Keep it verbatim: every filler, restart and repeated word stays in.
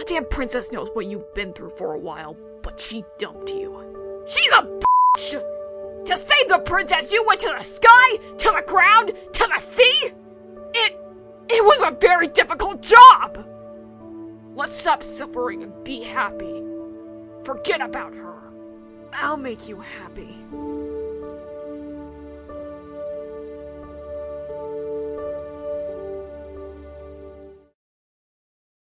goddamn princess knows what you've been through for a while, but she dumped you. She's a bitch! To save the princess, you went to the sky, to the ground, to the sea? It... it was a very difficult job! Let's stop suffering and be happy. Forget about her. I'll make you happy.